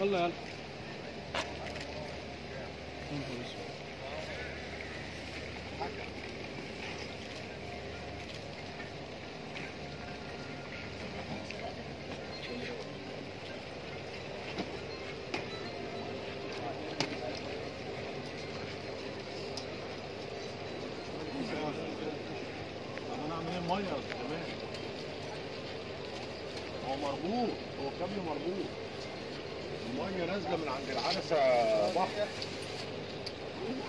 يلا يلا. انا اعمل ايه؟ ميه كمان. هو مربوط، هو الكابل مربوط. الميه نازله من عند العدسه بحر.